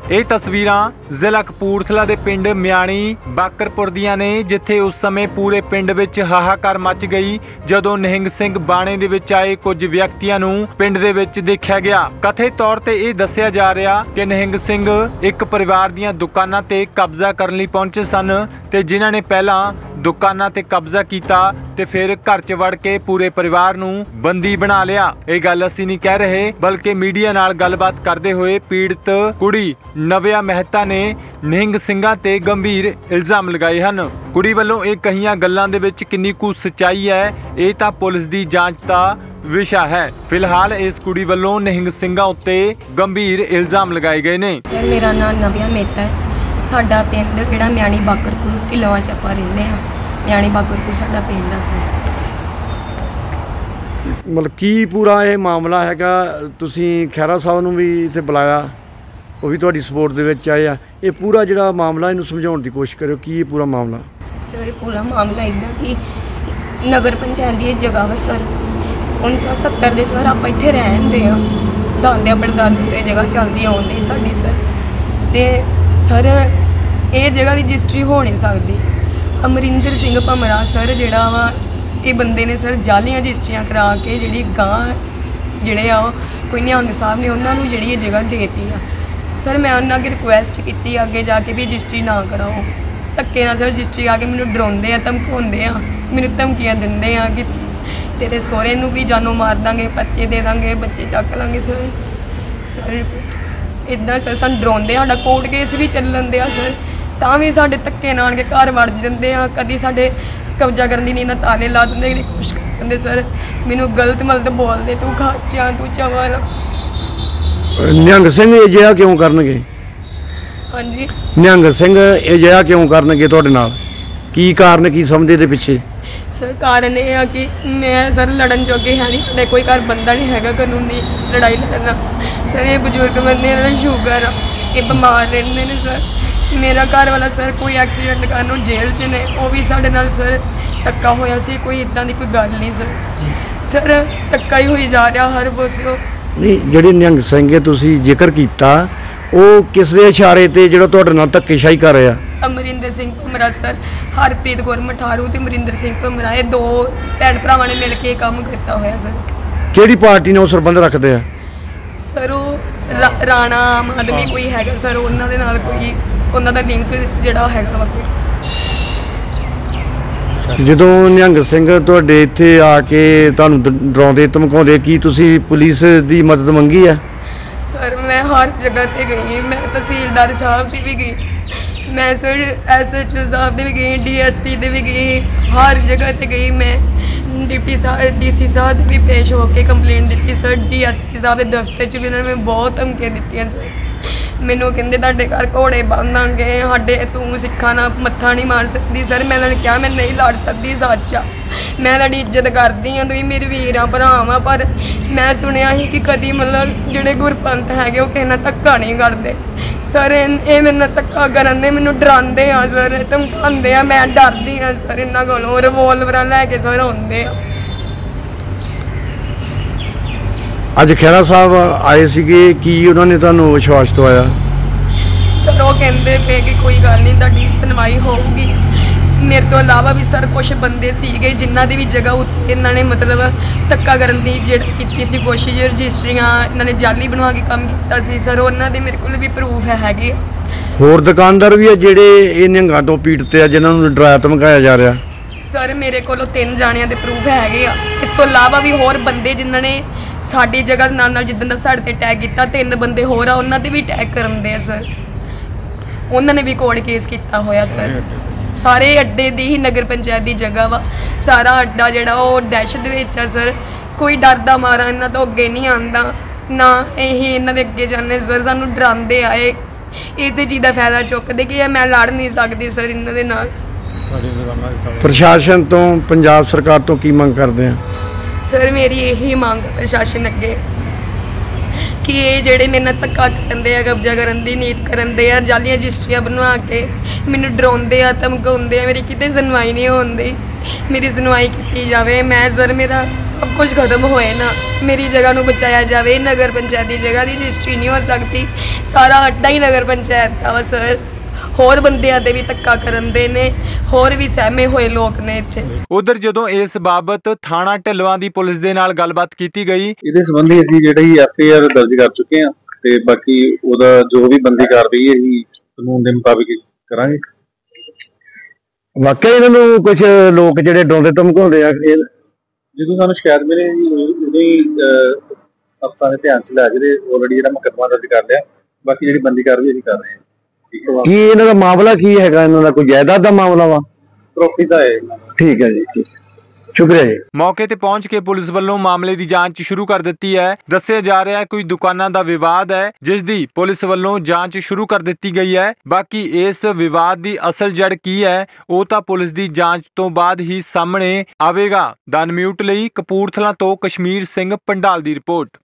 ਇਹ ਤਸਵੀਰਾਂ ਜ਼ਿਲ੍ਹਾ ਕਪੂਰਥਲਾ ਦੇ ਪਿੰਡ ਮਿਆਣੀ ਬਾਕਰਪੁਰ ਦੀਆਂ ਨੇ, ਜਿੱਥੇ ਉਸ ਸਮੇਂ ਪੂਰੇ ਪਿੰਡ ਵਿੱਚ ਹਾਹਾਕਾਰ ਮਚ ਗਈ ਜਦੋਂ ਨਿਹੰਗ ਸਿੰਘ ਬਾਣੇ ਦੇ ਵਿੱਚ ਆਏ ਕੁਝ ਵਿਅਕਤੀਆਂ ਨੂੰ ਪਿੰਡ ਦੇ ਵਿੱਚ ਦੇਖਿਆ ਗਿਆ। ਕਥਿਤ ਤੌਰ ਤੇ ਇਹ ਦੱਸਿਆ ਜਾ ਰਿਹਾ ਕਿ ਨਿਹੰਗ ਸਿੰਘ ਇੱਕ ਪਰਿਵਾਰ ਦੀਆਂ ਦੁਕਾਨਾਂ ਤੇ ਕਬਜ਼ਾ ਕਰਨ ਲਈ ਪਹੁੰਚੇ ਸਨ ਤੇ ਜਿਨ੍ਹਾਂ ਨੇ ਪਹਿਲਾਂ ਦੁਕਾਨਾਂ ਤੇ ਕਬਜ਼ਾ ਕੀਤਾ ਤੇ ਫਿਰ ਘਰ 'ਚ ਵੜ ਕੇ ਪੂਰੇ ਪਰਿਵਾਰ ਨੂੰ ਬੰਦੀ ਬਣਾ ਲਿਆ। ਇਹ ਗੱਲ ਅਸੀਂ ਨਹੀਂ ਕਹਿ ਰਹੇ, ਬਲਕਿ ਮੀਡੀਆ ਨਾਲ ਗੱਲਬਾਤ ਕਰਦੇ ਹੋਏ ਪੀੜਤ ਕੁੜੀ ਨਵਿਆ ਮਹਿਤਾ ਨੇ ਨਿਹੰਗ ਸਿੰਘਾਂ ਤੇ ਗੰਭੀਰ ਇਲਜ਼ਾਮ ਲਗਾਏ ਹਨ। ਕੁੜੀ ਵੱਲੋਂ ਇਹ ਕਹੀਆਂ ਗੱਲਾਂ ਦੇ ਵਿੱਚ ਕਿੰਨੀ ਕੁ ਸੱਚਾਈ ਹੈ, ਇਹ ਤਾਂ ਪੁਲਿਸ ਦੀ ਜਾਂਚ ਦਾ ਵਿਸ਼ਾ ਹੈ। ਫਿਲਹਾਲ ਇਸ ਕੁੜੀ ਵੱਲੋਂ ਨਿਹੰਗ ਸਿੰਘਾਂ ਉੱਤੇ ਗੰਭੀਰ ਇਲਜ਼ਾਮ ਲਗਾਏ ਗਏ ਨੇ। ਮੇਰਾ ਨਾਮ ਨਵਿਆ ਮਹਿਤਾ ਹੈ। ਸਾਡਾ ਪਿੰਡ ਜਿਹੜਾ ਮਿਆਣੀ ਬਾਕਰਪੁਰ ਢਿੱਲੋਂ 'ਚ ਆਪਾਂ ਰਹਿੰਦੇ ਹਾਂ। ਮਿਆਣੀ ਬਾਕਰਪੁਰ ਸਾਡਾ ਪਿੰਡ ਆ ਸਰ। ਮਤਲਬ ਕੀ ਪੂਰਾ ਇਹ ਮਾਮਲਾ ਹੈਗਾ? ਤੁਸੀਂ ਖਹਿਰਾ ਸਾਹਿਬ ਨੂੰ ਵੀ ਇੱਥੇ ਬੁਲਾਇਆ, ਉਹ ਵੀ ਤੁਹਾਡੀ ਸਪੋਰਟ ਦੇ ਵਿੱਚ ਆਏ ਆ। ਇਹ ਪੂਰਾ ਜਿਹੜਾ ਮਾਮਲਾ ਇਹਨੂੰ ਸਮਝਾਉਣ ਦੀ ਕੋਸ਼ਿਸ਼ ਕਰਿਓ, ਕੀ ਇਹ ਪੂਰਾ ਮਾਮਲਾ? ਸਰ ਪੂਰਾ ਮਾਮਲਾ ਇੱਦਾਂ ਕਿ ਨਗਰ ਪੰਚਾਇਤ ਦੀ ਜਗ੍ਹਾ ਵਾ ਸਰ 1970 ਦੇ ਸਰ ਆਪਾਂ ਇੱਥੇ ਰਹਿੰਦੇ ਆ। ਦਾਦਿਆਂ ਪੜਦਾਦੇ ਦੀ ਜਗ੍ਹਾ ਚੱਲਦੀ ਆਉਂਦੀ ਸਾਡੀ ਸਰ। ਤੇ ਸਰ ਇਹ ਜਗ੍ਹਾ ਦੀ ਰਜਿਸਟਰੀ ਹੋ ਨਹੀਂ ਸਕਦੀ। ਅਮਰਿੰਦਰ ਸਿੰਘ ਭਮਰਾ ਸਰ ਜਿਹੜਾ ਵਾ, ਇਹ ਬੰਦੇ ਨੇ ਸਰ ਜਾਲੀਆਂ ਰਜਿਸਟਰੀਆਂ ਕਰਾ ਕੇ ਜਿਹੜੀ ਗਾਂ ਜਿਹੜੇ ਆ ਕੋਈ ਨਿਹੰਗ ਸਾਹਿਬ ਨੇ ਉਹਨਾਂ ਨੂੰ ਜਿਹੜੀ ਇਹ ਜਗ੍ਹਾ ਦੇਤੀ ਆ। ਸਰ ਮੈਂ ਉਹਨਾਂ ਅੱਗੇ ਰਿਕੁਐਸਟ ਕੀਤੀ ਅੱਗੇ ਜਾ ਕੇ ਵੀ ਰਜਿਸਟਰੀ ਨਾ ਕਰਾਓ। ਧੱਕੇ ਨਾਲ ਸਰ ਰਜਿਸਟਰੀ ਆ ਕੇ ਮੈਨੂੰ ਡਰਾਉਂਦੇ ਆ, ਧਮਕਾਉਂਦੇ ਆ, ਮੈਨੂੰ ਧਮਕੀਆਂ ਦਿੰਦੇ ਆ ਕਿ ਤੇਰੇ ਸਹੁਰੇ ਨੂੰ ਵੀ ਜਾਨੋਂ ਮਾਰ ਦਾਂਗੇ, ਬੱਚੇ ਦੇ ਦਾਂਗੇ, ਬੱਚੇ ਚੱਕ ਲਾਂਗੇ। ਸਰ ਇੱਦਾਂ ਸਰ ਸਾਨੂੰ ਡਰਾਉਂਦੇ ਆ। ਸਾਡਾ ਕੋਰਟ ਕੇਸ ਵੀ ਚੱਲਣ ਦਿਆ ਸਰ, ਤਾਂ ਵੀ ਸਾਡੇ ਧੱਕੇ ਨਾਲ ਕੇ ਘਰ ਵੜ ਜਾਂਦੇ ਆ। ਕਦੀ ਸਾਡੇ ਕਬਜ਼ਾ ਕਰਨ ਦੀ ਨਹੀਂ ਨਾ ਤਾਲੇ ਲਾ ਦਿੰਦੇ, ਕਦੀ ਕੁਛ ਕਰ ਦਿੰਦੇ ਸਰ। ਮੈਨੂੰ ਗਲਤ ਮਲਤ ਬੋਲਦੇ, ਤੂੰ ਖਾਚਿਆ, ਤੂੰ ਚਵਲ। ਨਿਹੰਗ ਸਿੰਘ ਇਹ ਜਿਹਾ ਕਿਉਂ ਕਰਨਗੇ? ਹਾਂਜੀ ਨਿਹੰਗ ਸਿੰਘ ਇਹ ਜਿਹਾ ਕਿਉਂ ਕਰਨਗੇ ਤੁਹਾਡੇ ਨਾਲ? ਕੀ ਕਾਰਨ ਕੀ ਸਮਝਦੇ ਦੇ ਪਿੱਛੇ? ਸਰ ਕਾਰਨ ਇਹ ਆ ਕਿ ਮੈਂ ਸਰ ਲੜਨ ਜੋਗੇ ਹੈ ਨਹੀਂ, ਸਾਡੇ ਕੋਈ ਘਰ ਬੰਦਾ ਨਹੀਂ ਹੈਗਾ ਕਾਨੂੰਨੀ ਲੜਾਈ ਲੜਨਾ। ਸਰ ਇਹ ਬਜ਼ੁਰਗ ਬੰਦੇ, ਇਹਨਾਂ ਨੂੰ ਸ਼ੂਗਰ ਆ, ਇਹ ਬਿਮਾਰ ਰਹਿੰਦੇ ਨੇ ਸਰ। ਮੇਰਾ ਘਰ ਵਾਲਾ ਸਰ ਕੋਈ ਐਕਸੀਡੈਂਟ ਕਾਰਨ ਉਹ ਜੇਲ੍ਹ 'ਚ ਨੇ, ਉਹ ਵੀ ਸਾਡੇ ਨਾਲ ਸਰ ਧੱਕਾ ਹੋਇਆ ਸੀ। ਕੋਈ ਇੱਦਾਂ ਦੀ ਕੋਈ ਗੱਲ ਨਹੀਂ ਸਰ ਧੱਕਾ ਹੀ ਹੋਈ ਜਾ ਰਿਹਾ ਹਰ ਪਾਸੋਂ। ਨਹੀਂ, ਜਿਹੜੇ ਨਿਹੰਗ ਸਿੰਘ ਤੁਸੀਂ ਜ਼ਿਕਰ ਕੀਤਾ ਉਹ ਕਿਸ ਦੇ ਇਸ਼ਾਰੇ ਤੇ ਜਿਹੜਾ ਤੁਹਾਡੇ ਨਾਲ ਧੱਕੇਸ਼ਾਹੀ ਕਰ ਰਿਹਾ? ਅਮਰਿੰਦਰ ਸਿੰਘ ਭਮਰਾ ਸਰ, ਹਰਪ੍ਰੀਤ ਕੌਰ ਮਠਾਰੂ ਤੇ ਅਮਰਿੰਦਰ ਸਿੰਘ ਭਮਰਾ, ਇਹ ਦੋ ਭੈਣ ਭਰਾਵਾਂ ਨੇ ਮਿਲ ਕੇ ਕੰਮ ਕੀਤਾ ਹੋਇਆ ਸਰ। ਕਿਹੜੀ ਪਾਰਟੀ ਨਾਲ ਉਹ ਸੰਬੰਧ ਰੱਖਦੇ ਆ ਸਰ? ਉਹ ਰਾਣਾ ਆਮ ਆਦਮੀ ਕੋਈ ਹੈਗਾ ਸਰ, ਉਹਨਾਂ ਦੇ ਨਾਲ ਕੋਈ ਉਹਨਾਂ ਦਾ ਲਿੰਕ ਜਿਹੜਾ ਹੈਗਾ ਵਾ ਕੋਈ। ਜਦੋਂ ਨਿਹੰਗ ਸਿੰਘ ਤੁਹਾਡੇ ਇੱਥੇ ਆ ਕੇ ਤੁਹਾਨੂੰ ਡਰਾਉਂਦੇ ਧਮਕਾਉਂਦੇ, ਕੀ ਤੁਸੀਂ ਪੁਲਿਸ ਦੀ ਮਦਦ ਮੰਗੀ ਆ? ਸਰ ਮੈਂ ਹਰ ਜਗ੍ਹਾ ਤੇ ਗਈ, ਮੈਂ ਤਹਿਸੀਲਦਾਰ ਸਾਹਿਬ ਦੀ ਵੀ ਗਈ, ਮੈਂ ਸਰ SHO ਸਾਹਿਬ ਦੇ ਵੀ ਗਈ, DSP ਦੇ ਵੀ ਗਈ, ਹਰ ਜਗ੍ਹਾ ਤੇ ਗਈ। ਮੈਂ ਡਿਪਟੀ ਸਾਹਿਬ DC ਸਾਹਿਬ ਦੇ ਵੀ ਪੇਸ਼ ਹੋ ਕੇ ਕੰਪਲੇਂਟ ਦਿੱਤੀ ਸਰ। DSP ਸਾਹਿਬ ਦੇ ਦਫ਼ਤਰ 'ਚ ਵੀ ਇਹਨਾਂ ਨੇ ਬਹੁਤ ਧਮਕੀਆਂ ਦਿੱਤੀਆਂ ਸਰ। ਮੈਨੂੰ ਕਹਿੰਦੇ ਤੁਹਾਡੇ ਘਰ ਘੋੜੇ ਬੰਨਾਂਗੇ, ਸਾਡੇ ਤੂੰ ਸਿੱਖਾਂ ਨਾਲ ਮੱਥਾ ਨਹੀਂ ਮਾਰ ਸਕਦੀ ਸਰ। ਮੈਂ ਇਹਨਾਂ ਨੇ ਕਿਹਾ ਮੈਂ ਨਹੀਂ ਲੜ ਸਕਦੀ, ਸੱਚ ਆ, ਮੈਂ ਤੁਹਾਡੀ ਇੱਜ਼ਤ ਕਰਦੀ ਹਾਂ, ਤੁਸੀਂ ਮੇਰੇ ਵੀਰ ਆ, ਭਰਾ ਵਾ। ਪਰ ਮੈਂ ਸੁਣਿਆ ਸੀ ਕਿ ਕਦੀ ਮਤਲਬ ਜਿਹੜੇ ਗੁਰਪੰਥ ਹੈਗੇ ਉਹ ਕਿਸੇ ਨਾਲ ਧੱਕਾ ਨਹੀਂ ਕਰਦੇ ਸਰ। ਇਹ ਮੇਰੇ ਨਾਲ ਧੱਕਾ ਕਰਨ ਦੇ, ਮੈਨੂੰ ਡਰਾਉਂਦੇ ਆ ਸਰ, ਧਮਕਾਉਂਦੇ ਆ, ਮੈਂ ਡਰਦੀ ਹਾਂ ਸਰ ਇਹਨਾਂ ਕੋਲੋਂ। ਰਿਵੋਲਵਰਾਂ ਲੈ ਕੇ ਸਰ ਆਉਂਦੇ ਆ। ਅੱਜ ਖਹਿਰਾ ਸਾਹਿਬ ਆਏ ਸੀਗੇ, ਕੀ ਉਹਨਾਂ ਨੇ ਤੁਹਾਨੂੰ ਵਿਸ਼ਵਾਸ ਦਵਾਇਆ? ਸਰ ਉਹ ਕਹਿੰਦੇ ਪਏ ਕਿ ਕੋਈ ਗੱਲ ਨਹੀਂ, ਤੁਹਾਡੀ ਸੁਣਵਾਈ ਹੋਊਗੀ। ਮੇਰੇ ਤੋਂ ਇਲਾਵਾ ਵੀ ਸਰ ਕੁਛ ਬੰਦੇ ਸੀਗੇ ਜਿਨ੍ਹਾਂ ਦੀ ਵੀ ਜਗ੍ਹਾ ਉੱਤੇ ਇਹਨਾਂ ਨੇ ਮਤਲਬ ਧੱਕਾ ਕਰਨ ਦੀ ਜਿਹੜੀ ਕੀਤੀ ਸੀ ਕੋਸ਼ਿਸ਼। ਰਜਿਸਟਰੀਆਂ ਇਹਨਾਂ ਨੇ ਜਾਲੀ ਬਣਵਾ ਕੇ ਕੰਮ ਕੀਤਾ ਸੀ ਸਰ, ਉਹਨਾਂ ਦੇ ਮੇਰੇ ਕੋਲ ਵੀ ਪ੍ਰੂਫ ਹੈਗੇ। ਹੋਰ ਦੁਕਾਨਦਾਰ ਵੀ ਆ ਜਿਹੜੇ ਇਹ ਨਿਹੰਗਾਂ ਤੋਂ ਪੀੜਤ ਆ, ਜਿਨ੍ਹਾਂ ਨੂੰ ਡਰਾਇਆ ਧਮਕਾਇਆ ਜਾ ਰਿਹਾ? ਸਰ ਮੇਰੇ ਕੋਲੋਂ 3 ਜਾਣਿਆਂ ਦੇ ਪ੍ਰੂਫ ਹੈਗੇ ਆ। ਇਸ ਤੋਂ ਇਲਾਵਾ ਵੀ ਹੋਰ ਬੰਦੇ ਜਿਨ੍ਹਾਂ ਨੇ ਸਾਡੀ ਜਗ੍ਹਾ ਦੇ ਨਾਲ ਜਿੱਦਾਂ ਦਾ ਸਾਡੇ ਤੇ ਟੈਗ ਕੀਤਾ, 3 ਬੰਦੇ ਹੋਰ ਆ, ਉਹਨਾਂ ਦੇ ਵੀ ਟੈਗ ਕਰਨ ਦੇ ਆ ਸਰ। ਉਹਨਾਂ ਨੇ ਵੀ ਕੋਰਟ ਕੇਸ ਕੀਤਾ ਹੋਇਆ ਸਰ। ਸਾਰੇ ਅੱਡੇ ਦੀ ਹੀ ਨਗਰ ਪੰਚਾਇਤ ਦੀ ਜਗ੍ਹਾ ਵਾ, ਸਾਰਾ ਅੱਡਾ ਜਿਹੜਾ ਉਹ ਦਹਿਸ਼ਤ ਦੇ ਵਿੱਚ ਆ ਸਰ। ਕੋਈ ਡਰਦਾ ਮਾਰਾ ਇਹਨਾਂ ਤੋਂ ਅੱਗੇ ਨਹੀਂ ਆਉਂਦਾ ਨਾ, ਇਹ ਇਹਨਾਂ ਦੇ ਅੱਗੇ ਜਾਂਦੇ ਸਰ। ਸਾਨੂੰ ਡਰਾਉਂਦੇ ਆਏ, ਇਸੇ ਚੀਜ਼ ਦਾ ਫਾਇਦਾ ਚੁੱਕਦੇ ਕਿ ਮੈਂ ਲੜ ਨਹੀਂ ਸਕਦੀ ਸਰ ਇਹਨਾਂ ਦੇ ਨਾਲ। ਪ੍ਰਸ਼ਾਸਨ ਤੋਂ, ਪੰਜਾਬ ਸਰਕਾਰ ਤੋਂ ਕੀ ਮੰਗ ਕਰਦੇ ਆ? ਸਰ ਮੇਰੀ ਇਹੀ ਮੰਗ ਪ੍ਰਸ਼ਾਸਨ ਅੱਗੇ ਕਿ ਇਹ ਜਿਹੜੇ ਮੇਰੇ ਨਾਲ ਧੱਕਾ ਕਰਦੇ ਆ, ਕਬਜ਼ਾ ਕਰਨ ਦੀ ਨੀਤ ਕਰਨ ਦੇ ਆ, ਜਾਲੀਆਂ ਰਜਿਸਟਰੀਆਂ ਬਣਵਾ ਕੇ ਮੈਨੂੰ ਡਰਾਉਂਦੇ ਆ, ਧਮਕਾਉਂਦੇ ਆ, ਮੇਰੀ ਕਿਤੇ ਸੁਣਵਾਈ ਨਹੀਂ ਹੁੰਦੀ। ਮੇਰੀ ਸੁਣਵਾਈ ਕੀਤੀ ਜਾਵੇ। ਮੈਂ ਸਰ ਮੇਰਾ ਸਭ ਕੁਝ ਖਤਮ ਹੋਏ ਨਾ, ਮੇਰੀ ਜਗ੍ਹਾ ਨੂੰ ਬਚਾਇਆ ਜਾਵੇ। ਨਗਰ ਪੰਚਾਇਤ ਦੀ ਜਗ੍ਹਾ ਦੀ ਰਜਿਸਟਰੀ ਨਹੀਂ ਹੋ ਸਕਦੀ, ਸਾਰਾ ਅੱਡਾ ਹੀ ਨਗਰ ਪੰਚਾਇਤ ਦਾ ਵਾ ਸਰ। ਹੋਰ ਬੰਦਿਆਂ ਦੇ ਵੀ ਧੱਕਾ ਕਰਨ ਦੇ ਨੇ, ਹੋਰ ਵੀ ਸਹਿਮੇ ਹੋਏ ਲੋਕ ਨੇ ਇੱਥੇ। ਉਧਰ ਜਦੋਂ ਇਸ ਬਾਬਤ ਥਾਣਾ ਢਿੱਲਵਾਂ ਦੀ ਪੁਲਿਸ ਦੇ ਨਾਲ ਗੱਲਬਾਤ ਕੀਤੀ ਗਈ, ਇਹਦੇ ਸੰਬੰਧੀ ਅਸੀਂ ਜਿਹੜੀ ਐਫਆਈਆਰ ਦਰਜ ਕਰ ਚੁੱਕੇ ਹਾਂ ਤੇ ਬਾਕੀ ਉਹਦਾ ਜੋ ਵੀ ਬੰਦੀ ਕਾਰਵਾਈ ਹੈ ਅਸੀਂ ਕਾਨੂੰਨ ਦੇ ਮੁਤਾਬਿਕ ਕਰਾਂਗੇ। ਵਾਕਿਆ ਇਹਨਾਂ ਨੂੰ ਕੁਝ ਲੋਕ ਜਿਹੜੇ ਡਰਾਉਂਦੇ ਧਮਕਾਉਂਦੇ ਆ, ਜਦੋਂ ਸਾਨੂੰ ਸ਼ਿਕਾਇਤ ਮਿਲੇ ਜੀ ਉਦੋਂ ਹੀ ਅਫਸਰਾਂ ਦੇ ਧਿਆਨ ਚ ਲੈ ਕੇ ਆਲਰੇਡੀ ਜਿਹੜਾ ਮੁਕੱਦਮਾ ਦਰਜ ਕਰ ਲਿਆ। ਬਾਕੀ ਜਿਹੜੀ ਬੰਦੀ ਕਾਰਵਾਈ ਅਸੀਂ ਕਰ ਰਹੇ ਹਾਂ। ਕੀ ਇਹਨਾਂ ਦਾ ਮਾਮਲਾ ਕੀ ਹੈਗਾ? ਇਹਨਾਂ ਦਾ ਕੋਈ ਜਾਇਦਾਦ ਦਾ ਮਾਮਲਾ ਵਾ? ਪ੍ਰੋਪਰਟੀ ਦਾ ਹੈ ਇਹਨਾਂ ਦਾ। ਠੀਕ ਹੈ ਜੀ, ਠੀਕ, ਸ਼ੁਕਰੀਆ ਜੀ। ਮੌਕੇ ਤੇ ਪਹੁੰਚ ਕੇ ਪੁਲਿਸ ਵੱਲੋਂ ਮਾਮਲੇ ਦੀ ਜਾਂਚ ਸ਼ੁਰੂ ਕਰ ਦਿੱਤੀ ਹੈ। ਦੱਸਿਆ ਜਾ ਰਿਹਾ ਹੈ ਕੋਈ ਦੁਕਾਨਾਂ ਦਾ ਵਿਵਾਦ ਹੈ ਜਿਸ ਦੀ ਪੁਲਿਸ ਵੱਲੋਂ ਜਾਂਚ ਸ਼ੁਰੂ ਕਰ ਦਿੱਤੀ ਗਈ ਹੈ। ਬਾਕੀ ਇਸ ਵਿਵਾਦ ਦੀ ਅਸਲ ਜੜ ਕੀ ਹੈ ਉਹ ਤਾਂ ਪੁਲਿਸ ਦੀ ਜਾਂਚ ਤੋਂ ਬਾਅਦ ਹੀ ਸਾਹਮਣੇ ਆਵੇਗਾ। ਦ ਅਨਮਿਊਟ ਲਈ ਕਪੂਰਥਲਾ ਤੋਂ ਕਸ਼ਮੀਰ ਸਿੰਘ ਪੰਡਾਲ ਦੀ ਰਿਪੋਰਟ।